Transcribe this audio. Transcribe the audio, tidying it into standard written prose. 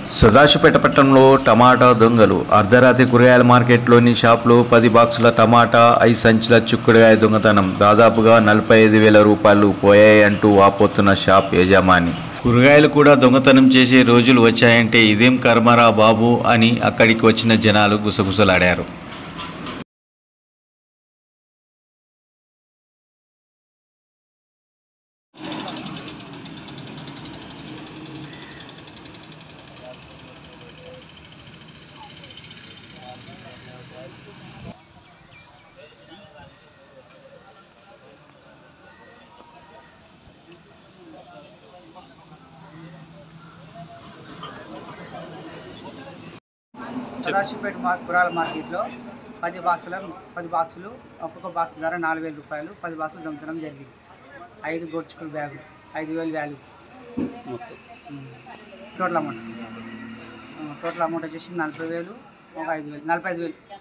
సదాశివపేట పట్టణంలో టమాటా దొంగలు అర్ధరాత్రి కూరగాయల మార్కెట్లోని షాప్లో 10 బాక్సుల టమాటా 5 సంచుల చిక్కుడుగాయ దొంగతనం. దాదాపుగా 45,000 రూపాయలు పోయాయంటూ వాపోతున్న షాప్ యజమాని. కూరగాయలు కూడా దొంగతనం చేసే రోజులు వచ్చాయంటే ఇదేం కర్మరా బాబు అని అక్కడికి వచ్చిన జనాలు గుసగుసలాడారు. సదాశివపేట కూరగాయల మార్కెట్లో 10 బాక్సులు ఒక్కొక్క బాక్స్ ధర 4,000 రూపాయలు. 10 బాక్సులు దొంగతనం జరిగింది. 5 గోడ్చిక్కుడు బ్యాగులు 5,000 వాల్యూ మొత్తం. టోటల్ అమౌంట్ వచ్చేసి 40,000, 5,000, 45,000.